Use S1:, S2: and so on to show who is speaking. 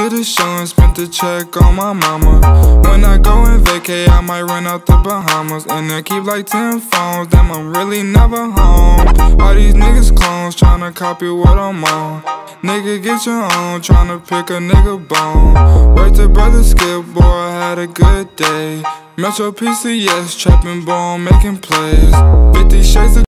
S1: to the show and spent the check on my mama. When I go and vacay, I might run out the Bahamas. And I keep like 10 phones, damn, I'm really never home. All these niggas clones tryna copy what I'm on. Nigga, get your own, tryna pick a nigga bone. Wait till brother Skip, boy, I had a good day. Metro PCS, trapping ball, making plays. 50 shades of